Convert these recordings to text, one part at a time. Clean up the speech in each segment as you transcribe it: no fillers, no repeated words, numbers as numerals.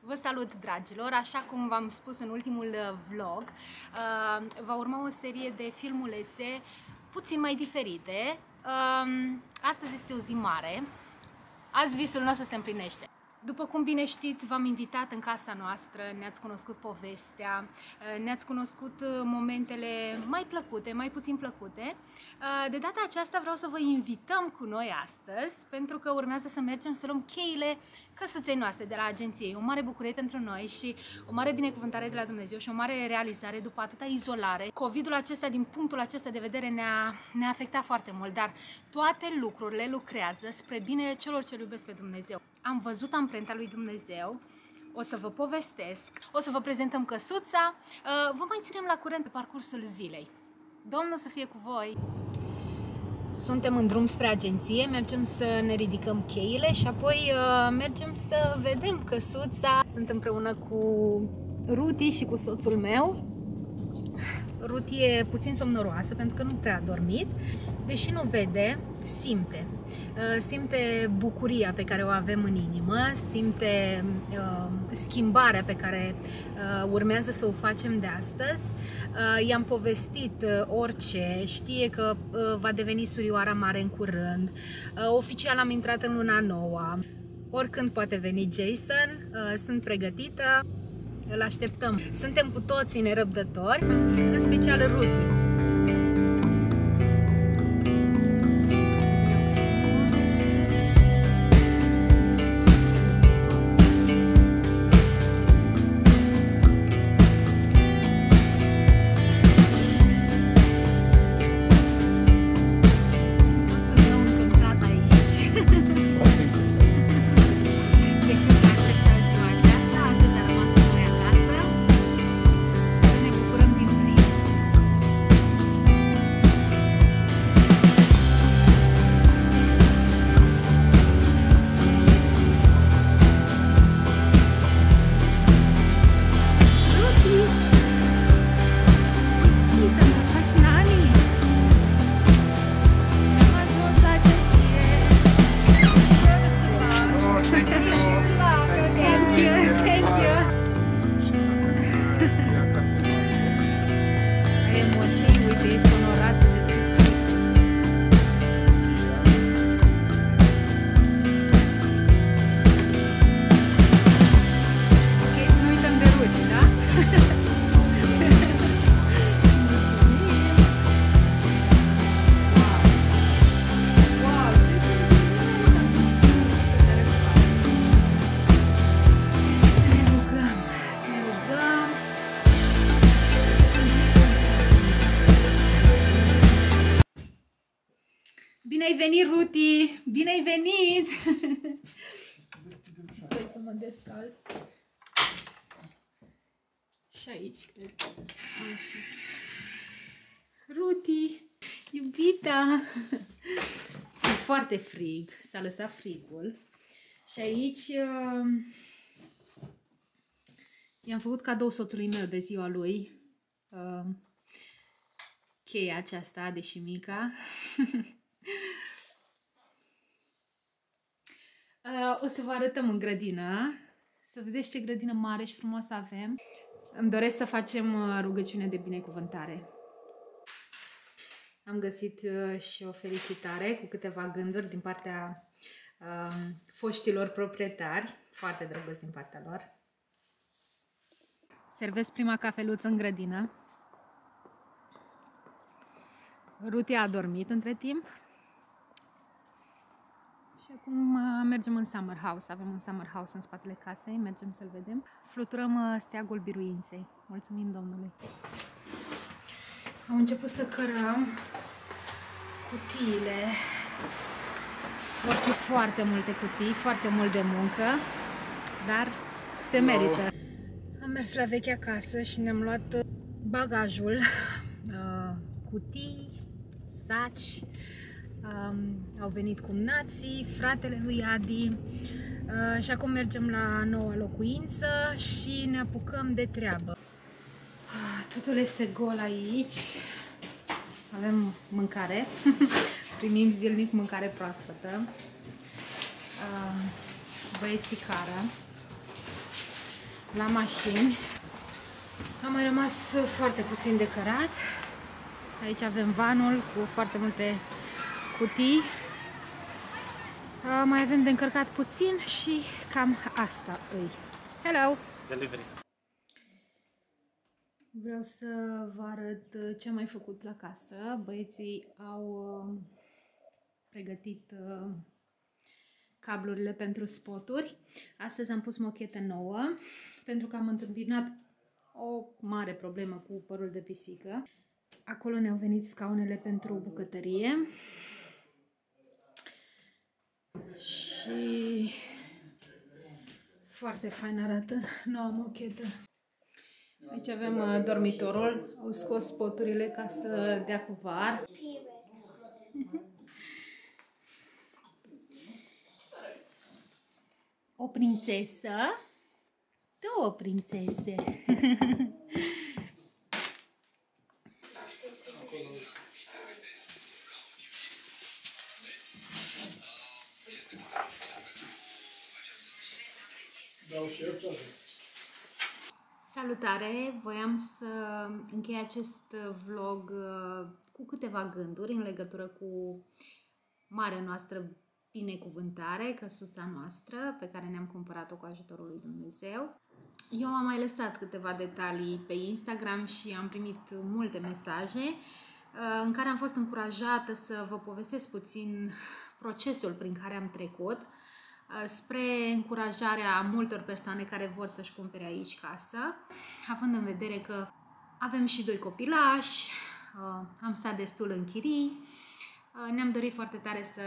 Vă salut, dragilor! Așa cum v-am spus în ultimul vlog, va urma o serie de filmulețe puțin mai diferite. Astăzi este o zi mare. Azi visul nostru se împlinește. După cum bine știți, v-am invitat în casa noastră, ne-ați cunoscut povestea, ne-ați cunoscut momentele mai plăcute, mai puțin plăcute. De data aceasta vreau să vă invităm cu noi astăzi, pentru că urmează să mergem să luăm cheile căsuței noastre de la agenție. O mare bucurie pentru noi și o mare binecuvântare de la Dumnezeu și o mare realizare după atâta izolare. COVID-ul acesta, din punctul acesta de vedere, ne-a afectat foarte mult, dar toate lucrurile lucrează spre binele celor ce iubesc pe Dumnezeu. Am văzut amprenta lui Dumnezeu, o să vă povestesc, o să vă prezentăm căsuța, vă mai ținem la curent pe parcursul zilei. Domnul să fie cu voi! Suntem în drum spre agenție, mergem să ne ridicăm cheile și apoi mergem să vedem căsuța. Sunt împreună cu Ruti și cu soțul meu. Ruti e puțin somnoroasă pentru că nu prea a dormit, deși nu vede, simte. Simte bucuria pe care o avem în inimă, simte schimbarea pe care urmează să o facem de astăzi. I-am povestit orice, știe că va deveni surioara mare în curând. Oficial am intrat în luna nouă. Oricând poate veni Jason, sunt pregătită, îl așteptăm. Suntem cu toții nerăbdători, în special Ruti. Bine ai venit, Ruti! Bine ai venit! Stai să mă descalț. Și aici, cred. Așa. Ruti! Iubita! E foarte frig. S-a lăsat frigul. Și aici i-am făcut cadou soțului meu de ziua lui. Cheia aceasta, deși mica. O să vă arătăm în grădină, să vedeți ce grădină mare și frumoasă avem. Îmi doresc să facem rugăciune de binecuvântare. Am găsit și o felicitare cu câteva gânduri din partea foștilor proprietari, foarte drăguț din partea lor. Servesc prima cafeluță în grădină. Ruti a dormit între timp. Și acum mergem în summer house. Avem un summer house în spatele casei. Mergem să-l vedem. Fluturăm steagul biruinței. Mulțumim Domnului. Am început să cărăm cutiile. Vor fi foarte multe cutii, foarte mult de muncă, dar se merită. Am mers la vechea casă și ne-am luat bagajul, cutii, saci. Au venit cumnații, fratele lui Adi și acum mergem la noua locuință și ne apucăm de treabă. Totul este gol aici. Avem mâncare. Primim zilnic mâncare proaspătă. Băieții cară. la mașini. A mai rămas foarte puțin de cărat. Aici avem vanul cu foarte multe cutii. Mai avem de încărcat puțin și cam asta îi. Hello! Delivery. Vreau să vă arăt ce am mai făcut la casă. Băieții au pregătit cablurile pentru spoturi. Astăzi am pus mochetă nouă pentru că am întâmpinat o mare problemă cu părul de pisică. Acolo ne-au venit scaunele pentru bucătărie. Și foarte fain arată noua mochetă. Aici avem dormitorul. Au scos spoturile ca să dea cu var. O prințesă. Două prințese. Salutare! Voiam să închei acest vlog cu câteva gânduri în legătură cu marea noastră binecuvântare, căsuța noastră, pe care ne-am cumpărat-o cu ajutorul lui Dumnezeu. Eu am mai lăsat câteva detalii pe Instagram și am primit multe mesaje în care am fost încurajată să vă povestesc puțin procesul prin care am trecut, spre încurajarea multor persoane care vor să-și cumpere aici casă, având în vedere că avem și doi copilași, am stat destul în chirii, ne-am dorit foarte tare să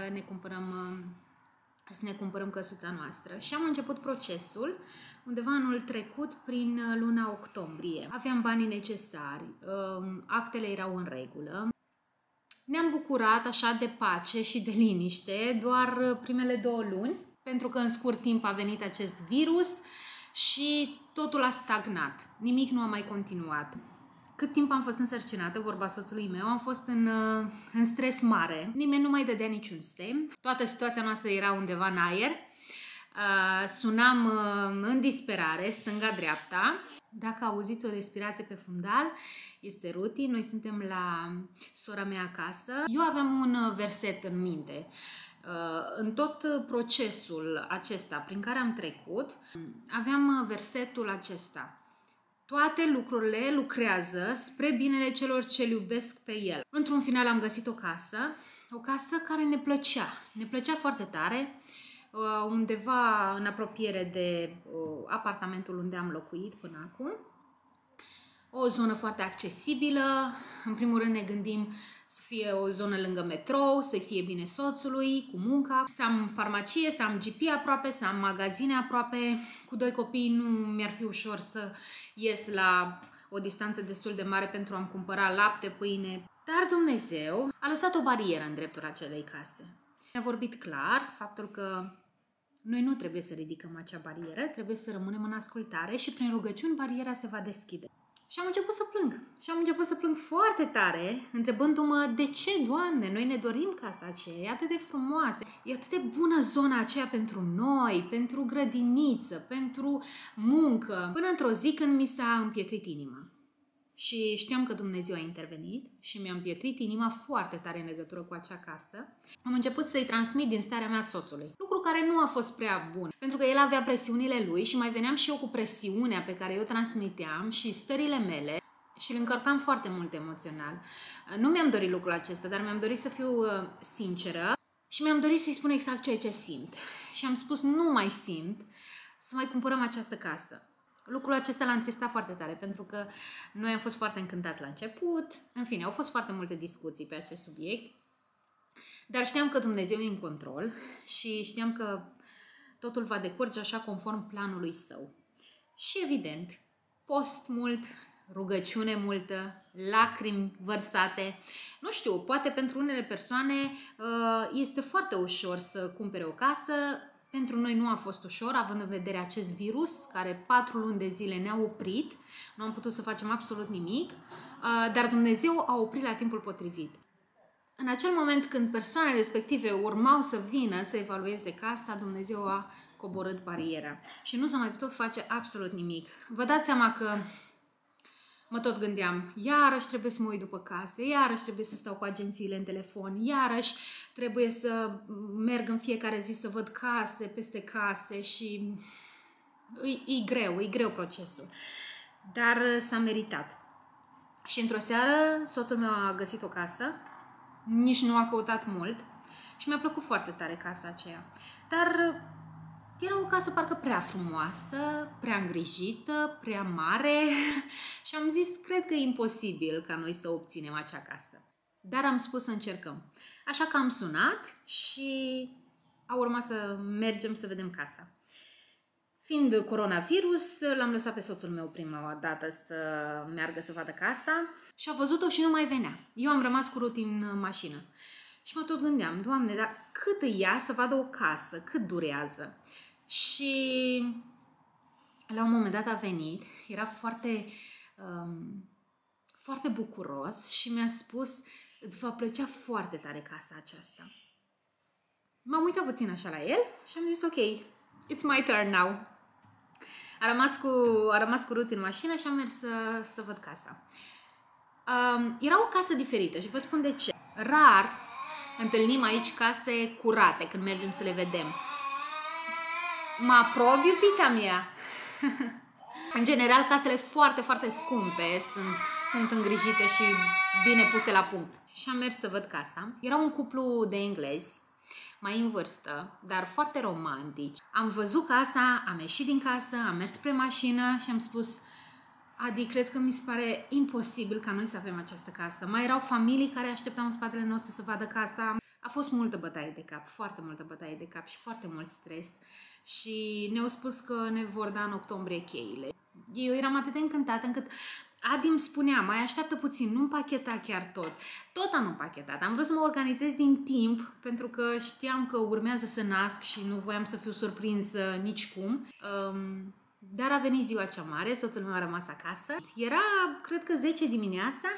ne cumpărăm căsuța noastră și am început procesul undeva anul trecut prin luna octombrie. Aveam banii necesari, actele erau în regulă. Ne-am bucurat așa de pace și de liniște doar primele 2 luni, pentru că în scurt timp a venit acest virus și totul a stagnat. Nimic nu a mai continuat. Cât timp am fost însărcinată, vorba soțului meu, am fost în stres mare. Nimeni nu mai dădea niciun semn. Toată situația noastră era undeva în aer. Sunam în disperare, stânga-dreapta. Dacă auziți o respirație pe fundal, este Ruti. Noi suntem la sora mea acasă. Eu aveam un verset în minte. În tot procesul acesta prin care am trecut, aveam versetul acesta. Toate lucrurile lucrează spre binele celor ce-L iubesc pe El. Într-un final am găsit o casă care ne plăcea foarte tare, undeva în apropiere de apartamentul unde am locuit până acum. O zonă foarte accesibilă, în primul rând ne gândim să fie o zonă lângă metrou, să fie bine soțului, cu munca, să am farmacie, să am GP aproape, să am magazine aproape. Cu 2 copii nu mi-ar fi ușor să ies la o distanță destul de mare pentru a-mi cumpăra lapte, pâine. Dar Dumnezeu a lăsat o barieră în dreptul acelei case. Ne-a vorbit clar faptul că noi nu trebuie să ridicăm acea barieră, trebuie să rămânem în ascultare și prin rugăciuni bariera se va deschide. Și am început să plâng. Și am început să plâng foarte tare, întrebându-mă de ce, Doamne, noi ne dorim casa aceea, e atât de frumoasă, e atât de bună zona aceea pentru noi, pentru grădiniță, pentru muncă. Până într-o zi când mi s-a împietrit inima. Și știam că Dumnezeu a intervenit și mi-a împietrit inima foarte tare în legătură cu acea casă. Am început să-i transmit din starea mea soțului. Lucru care nu a fost prea bun, pentru că el avea presiunile lui și mai veneam și eu cu presiunea pe care eu transmiteam și stările mele și îl încărcam foarte mult emoțional. Nu mi-am dorit lucrul acesta, dar mi-am dorit să fiu sinceră și mi-am dorit să-i spun exact ceea ce simt. Și am spus, nu mai simt să mai cumpărăm această casă. Lucrul acesta l-a întristat foarte tare, pentru că noi am fost foarte încântați la început. În fine, au fost foarte multe discuții pe acest subiect. Dar știam că Dumnezeu e în control și știam că totul va decurge așa conform planului Său. Și evident, post mult, rugăciune multă, lacrimi vărsate. Nu știu, poate pentru unele persoane este foarte ușor să cumpere o casă. Pentru noi nu a fost ușor, având în vedere acest virus, care 4 luni de zile ne-a oprit. Nu am putut să facem absolut nimic, dar Dumnezeu a oprit la timpul potrivit. În acel moment când persoanele respective urmau să vină să evalueze casa, Dumnezeu a coborât bariera și nu s-a mai putut face absolut nimic. Vă dați seama că mă tot gândeam, iarăși trebuie să mă uit după case, iarăși trebuie să stau cu agențiile în telefon, iarăși trebuie să merg în fiecare zi să văd case peste case și e greu procesul. Dar s-a meritat. Și într-o seară soțul meu a găsit o casă, nici nu a căutat mult și mi-a plăcut foarte tare casa aceea. Dar era o casă parcă prea frumoasă, prea îngrijită, prea mare și am zis, cred că e imposibil ca noi să obținem acea casă. Dar am spus să încercăm. Așa că am sunat și a urmat să mergem să vedem casa. Fiind coronavirus, l-am lăsat pe soțul meu prima dată să meargă să vadă casa și a văzut-o și nu mai venea. Eu am rămas cu Ruti în mașină și mă tot gândeam, Doamne, dar cât îi ia să vadă o casă, cât durează? Și la un moment dat a venit, era foarte bucuros și mi-a spus, îți va plăcea foarte tare casa aceasta. M-am uitat puțin așa la el și am zis, ok, it's my turn now. A rămas cu Ruth în mașină și am mers să văd casa. Era o casă diferită și vă spun de ce. Rar întâlnim aici case curate când mergem să le vedem. Mă aprobi, iubita mea? În general, casele foarte, foarte scumpe sunt îngrijite și bine puse la punct. Și am mers să văd casa. Era un cuplu de englezi, mai în vârstă, dar foarte romantici. Am văzut casa, am ieșit din casă, am mers spre mașină și am spus, Adi, cred că mi se pare imposibil ca noi să avem această casă. Mai erau familii care așteptau în spatele nostru să vadă casa. A fost multă bătaie de cap, foarte multă bătaie de cap și foarte mult stres. Și ne-au spus că ne vor da în octombrie cheile. Eu eram atât de încântată încât Adi îmi spunea, mai așteaptă puțin, nu împacheta chiar tot. Tot am împachetat, am vrut să mă organizez din timp, pentru că știam că urmează să nasc și nu voiam să fiu surprinsă nicicum. Dar a venit ziua cea mare, soțul meu a rămas acasă. Era, cred că 10 dimineața,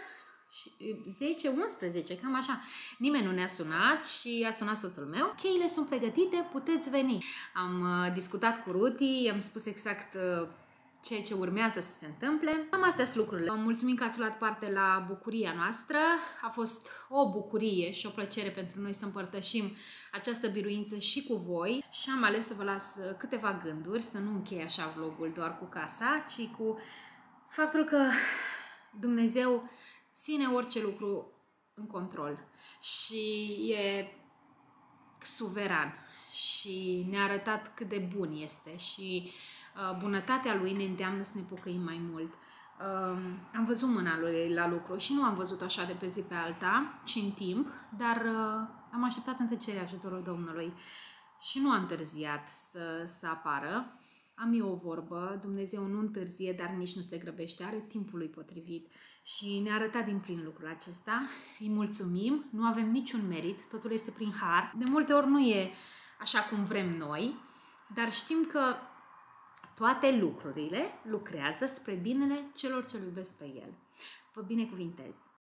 10-11, cam așa. Nimeni nu ne-a sunat și a sunat soțul meu. Cheile sunt pregătite, puteți veni. Am discutat cu Ruti, i-am spus exact ceea ce urmează să se întâmple. Cam astea sunt lucrurile. Mulțumim că ați luat parte la bucuria noastră. A fost o bucurie și o plăcere pentru noi să împărtășim această biruință și cu voi. Și am ales să vă las câteva gânduri, să nu închei așa vlogul doar cu casa, ci cu faptul că Dumnezeu ține orice lucru în control și e suveran și ne-a arătat cât de bun este și bunătatea lui ne îndeamnă să ne pocăim mai mult. Am văzut mâna lui la lucru și nu am văzut așa de pe zi pe alta, ci în timp, dar am așteptat în tăcere ajutorul Domnului și nu am întârziat să apară. Am eu o vorbă, Dumnezeu nu întârzie, dar nici nu se grăbește, are timpul lui potrivit și ne-a arătat din plin lucrul acesta. Îi mulțumim, nu avem niciun merit, totul este prin har. De multe ori nu e așa cum vrem noi, dar știm că toate lucrurile lucrează spre binele celor ce îl iubesc pe El. Vă binecuvintez!